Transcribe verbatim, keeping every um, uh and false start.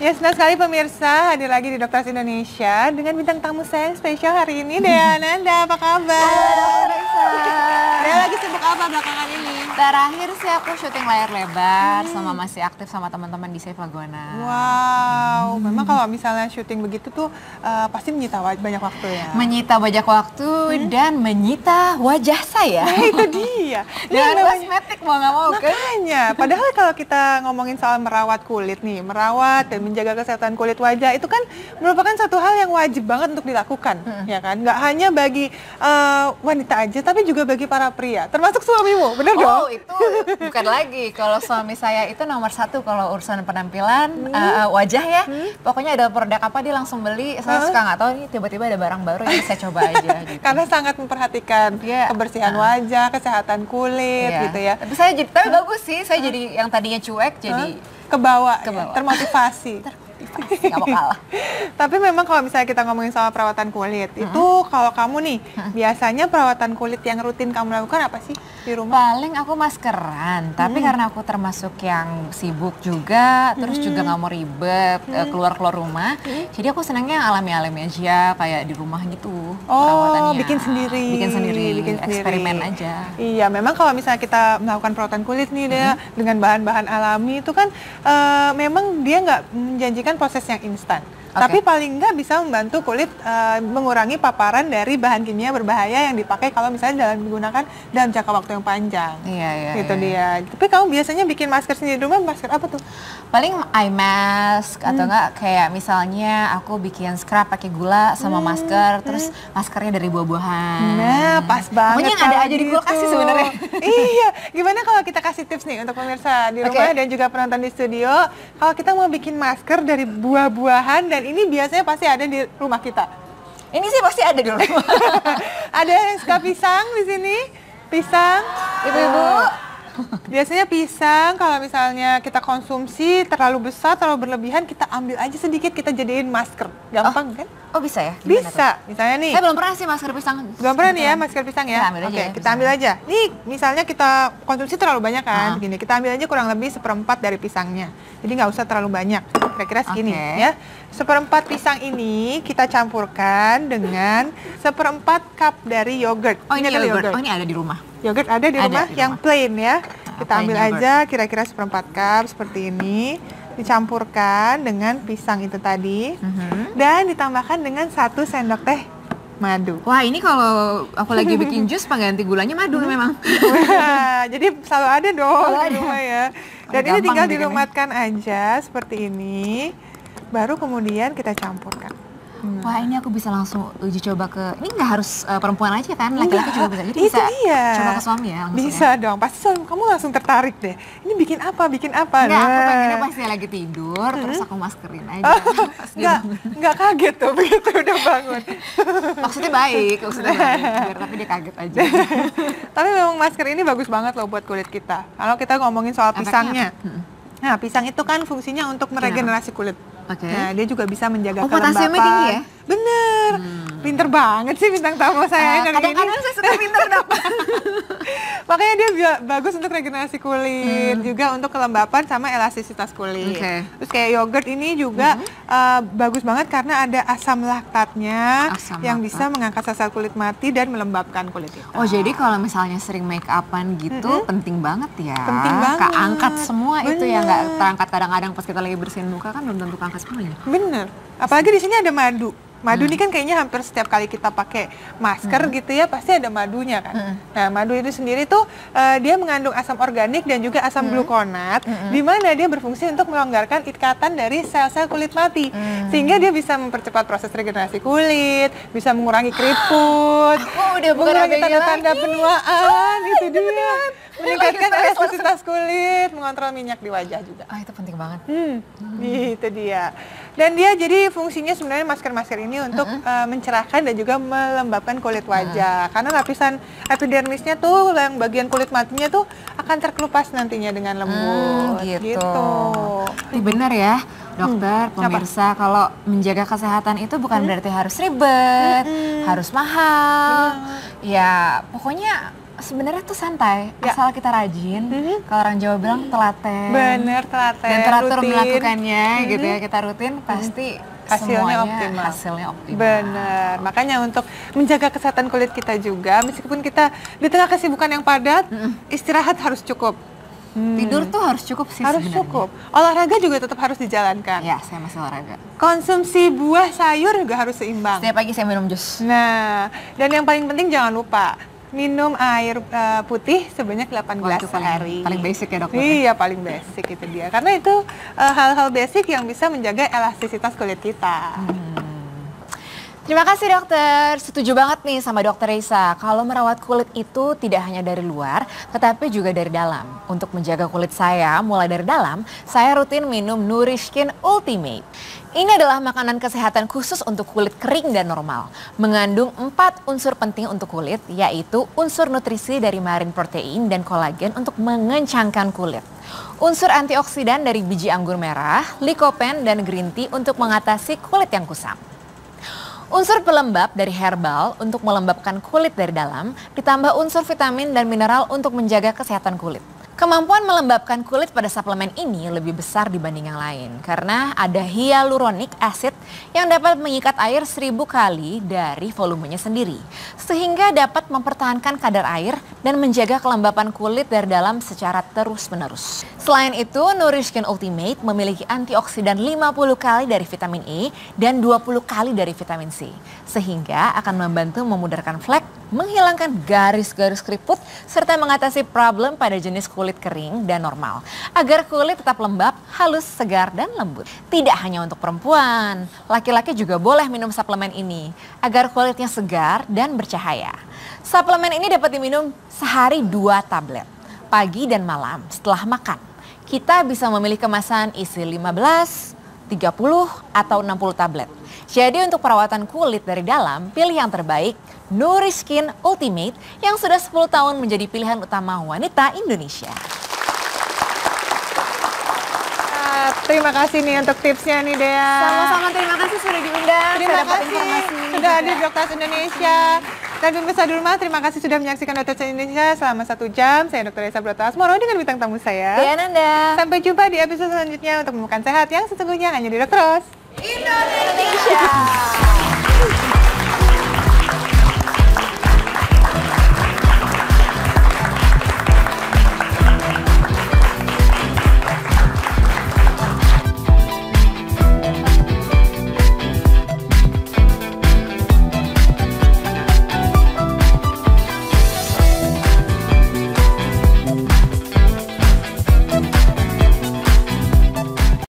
Ya, senang sekali pemirsa hadir lagi di Dokter Indonesia dengan bintang tamu saya yang spesial hari ini, Dea Ananda. Apa kabar? Dea lagi sibuk apa belakangan ini? Terakhir sih aku syuting layar lebar hmm. sama masih aktif sama teman-teman di Save Laguna. Wow, memang kalau misalnya syuting begitu tuh uh, pasti menyita banyak waktu ya? Menyita banyak waktu hmm? dan menyita wajah saya. Nah, itu dia. Dengan kosmetik mau nggak mau kan? Makanya, padahal kalau kita ngomongin soal merawat kulit nih, merawat dan menjaga kesehatan kulit wajah itu kan merupakan satu hal yang wajib banget untuk dilakukan, hmm. ya kan? Nggak hanya bagi uh, wanita aja, tapi juga bagi para pria, termasuk suamimu, bener oh, dong? Oh itu bukan lagi, kalau suami saya itu nomor satu kalau urusan penampilan, hmm. uh, wajah ya, hmm. pokoknya ada produk apa dia langsung beli, saya huh? suka nggak tahu nih tiba-tiba ada barang baru yang saya coba aja. Gitu. Karena sangat memperhatikan yeah. kebersihan uh. wajah, kesehatan kulit yeah. gitu ya. Tapi saya jadi, tapi huh? bagus sih, saya huh? jadi yang tadinya cuek jadi huh? kebawa, kebawa. Ya? Termotivasi. Nggak mau kalah. Tapi memang kalau misalnya kita ngomongin soal perawatan kulit, mm-hmm. itu kalau kamu nih, mm-hmm. biasanya perawatan kulit yang rutin kamu lakukan apa sih di rumah? Paling aku maskeran, tapi mm-hmm. karena aku termasuk yang sibuk juga, mm-hmm. terus juga nggak mau ribet mm-hmm. keluar-keluar rumah, mm-hmm. jadi aku senangnya alami-alami aja, kayak di rumah gitu. Oh, bikin sendiri. Bikin sendiri, bikin sendiri. Eksperimen aja. Iya, memang kalau misalnya kita melakukan perawatan kulit nih, mm-hmm. Dea, dengan bahan-bahan alami itu kan uh, memang dia nggak menjanjikan proses yang instan. Okay. Tapi paling nggak bisa membantu kulit uh, mengurangi paparan dari bahan kimia berbahaya yang dipakai kalau misalnya dalam digunakan dalam jangka waktu yang panjang. Iya, iya. Gitu iya. dia. Tapi kamu biasanya bikin masker sendiri di rumah, masker apa tuh? Paling eye mask atau hmm. enggak kayak misalnya aku bikin scrub pakai gula sama hmm. masker, terus hmm. maskernya dari buah-buahan. Nah, pas banget. Pokoknya yang ada aja di kulkas sih sebenarnya. Iya. Gimana kalau kita kasih tips nih untuk pemirsa di rumah okay. dan juga penonton di studio, kalau kita mau bikin masker dari buah-buahan dan ini biasanya pasti ada di rumah kita. Ini sih pasti ada di rumah. Ada yang suka pisang di sini? Pisang, ibu-ibu. Biasanya pisang kalau misalnya kita konsumsi terlalu besar, terlalu berlebihan, kita ambil aja sedikit, kita jadiin masker. Gampang oh. kan? Oh bisa ya? Gimana bisa. Tuh? Misalnya nih. Saya belum pernah sih masker pisang. Belum pernah nih ya masker pisang ya? Oke, okay, kita ambil aja. Nih misalnya kita konsumsi terlalu banyak kan, uh. gini. Kita ambil aja kurang lebih seperempat dari pisangnya. Jadi nggak usah terlalu banyak, kira-kira segini okay. ya. Seperempat pisang ini kita campurkan dengan seperempat cup dari yogurt. Oh ini, ini yogurt. yogurt, oh ini ada di rumah. Yogurt ada di ada rumah di yang rumah. plain ya. Kita plain ambil yogurt. aja kira-kira seperempat cup seperti ini. Dicampurkan dengan pisang itu tadi, mm-hmm. dan ditambahkan dengan satu sendok teh madu. Wah ini kalau aku lagi bikin jus pengganti gulanya madu memang. Wah, jadi selalu ada dong di rumah ya. Dan oh, ini tinggal dilumatkan aja seperti ini, baru kemudian kita campurkan. Hmm. Wah ini aku bisa langsung uji coba ke, ini nggak harus uh, perempuan aja kan, laki-laki juga bisa, jadi itu bisa dia. Coba ke suami ya langsung. Bisa ya? dong, pasti suami kamu langsung tertarik deh. Ini bikin apa, bikin apa? Nggak, nah. aku pengennya pasti lagi tidur, hmm. terus aku maskerin aja. Nggak, nggak kaget tuh begitu udah bangun. Maksudnya baik, maksudnya baik, biar tapi dia kaget aja. Tapi memang masker ini bagus banget loh buat kulit kita. Kalau kita ngomongin soal pisangnya. Hmm. Nah pisang itu kan fungsinya untuk meregenerasi kulit. Okay. Nah, dia juga bisa menjaga oh, kelembapan. Potasiumnya tinggi ya? Bener. Hmm. Pinter banget sih bintang tamu saya. Uh, kadang-kadang saya suka pinter dok. Makanya dia bagus untuk regenerasi kulit, hmm. juga untuk kelembapan sama elastisitas kulit. Okay. Terus kayak yogurt ini juga hmm. uh, bagus banget karena ada asam laktatnya asam yang laktat. Bisa mengangkat sel-sel kulit mati dan melembabkan kulit kita. Oh jadi kalau misalnya sering make upan gitu, hmm. penting banget ya. Penting banget. Keangkat semua. Bener. Itu ya nggak terangkat kadang-kadang pas kita lagi bersihin muka kan belum tentu keangkat semuanya. Bener. Apalagi di sini ada madu. Madu ini hmm. kan kayaknya hampir setiap kali kita pakai masker hmm. gitu ya pasti ada madunya kan. Hmm. Nah madu itu sendiri tuh uh, dia mengandung asam organik dan juga asam hmm. glukonat, hmm. di mana dia berfungsi untuk melonggarkan ikatan dari sel-sel kulit mati, hmm. sehingga dia bisa mempercepat proses regenerasi kulit, bisa mengurangi keriput, oh, udah mengurangi tanda-tanda penuaan, oh, itu dia. Meningkatkan elastisitas kulit, mengontrol minyak di wajah juga. Ah itu penting banget. Hmm, hmm. Itu dia. Dan dia jadi fungsinya sebenarnya masker-masker ini untuk uh-uh. uh, mencerahkan dan juga melembabkan kulit wajah. Uh-uh. Karena lapisan epidermisnya tuh, yang bagian kulit matinya tuh akan terkelupas nantinya dengan lembut. Hmm, gitu. gitu. Ini benar ya. Dokter, hmm, pemirsa, apa? Kalau menjaga kesehatan itu bukan hmm? berarti harus ribet, hmm. harus mahal. Hmm. Ya, pokoknya Sebenarnya tuh santai, Ya. asal kita rajin. Mhm. Kalau orang Jawa bilang telaten. Bener, telaten, Dan teratur rutin. melakukannya gitu Mhm. ya, kita rutin pasti Hasilnya semuanya optimal. hasilnya optimal. Bener, makanya untuk menjaga kesehatan kulit kita juga, meskipun kita di tengah kesibukan yang padat, istirahat harus cukup. Hmm. Tidur tuh harus cukup sih Harus sebenarnya. cukup. Olahraga juga tetap harus dijalankan. Ya, saya masih olahraga. Konsumsi buah sayur juga harus seimbang. Setiap pagi saya minum jus. Nah, dan yang paling penting jangan lupa minum air uh, putih sebanyak delapan Wah, gelas itu paling- sehari. paling basic ya, dokter? Iya, paling basic itu dia. Karena itu uh, hal-hal basic yang bisa menjaga elastisitas kulit kita. Terima kasih dokter, setuju banget nih sama dokter Reisa. Kalau merawat kulit itu tidak hanya dari luar, tetapi juga dari dalam. Untuk menjaga kulit saya mulai dari dalam, saya rutin minum Nourishkin Ultimate. Ini adalah makanan kesehatan khusus untuk kulit kering dan normal. Mengandung empat unsur penting untuk kulit, yaitu unsur nutrisi dari marine protein dan kolagen untuk mengencangkan kulit. Unsur antioksidan dari biji anggur merah, lycopene, dan green tea untuk mengatasi kulit yang kusam. Unsur pelembab dari herbal untuk melembabkan kulit dari dalam, ditambah unsur vitamin dan mineral untuk menjaga kesehatan kulit. Kemampuan melembabkan kulit pada suplemen ini lebih besar dibanding yang lain karena ada hyaluronic acid yang dapat mengikat air seribu kali dari volumenya sendiri sehingga dapat mempertahankan kadar air dan menjaga kelembapan kulit dari dalam secara terus-menerus. Selain itu, Nourishkin Ultimate memiliki antioksidan lima puluh kali dari vitamin E dan dua puluh kali dari vitamin C sehingga akan membantu memudarkan flek, menghilangkan garis-garis keriput, serta mengatasi problem pada jenis kulit kering dan normal. Agar kulit tetap lembab, halus, segar, dan lembut. Tidak hanya untuk perempuan, laki-laki juga boleh minum suplemen ini agar kulitnya segar dan bercahaya. Suplemen ini dapat diminum sehari dua tablet, pagi dan malam setelah makan. Kita bisa memilih kemasan isi lima belas, tiga puluh, atau enam puluh tablet. Jadi untuk perawatan kulit dari dalam, pilih yang terbaik, Nourishkin Ultimate yang sudah sepuluh tahun menjadi pilihan utama wanita Indonesia. Uh, terima kasih nih untuk tipsnya nih Dea. Sama-sama, terima kasih sudah diundang. Terima Saya dapat kasih informasi. sudah hadir di Dokter Indonesia. Dan pemirsa di rumah, terima kasih sudah menyaksikan Dokter Indonesia selama satu jam. Saya Dokter Reisa Broto Asmoro dengan bintang tamu saya. Dea Nanda. Sampai jumpa di episode selanjutnya untuk menemukan sehat yang sesungguhnya hanya di Dokter Ros Indonesia.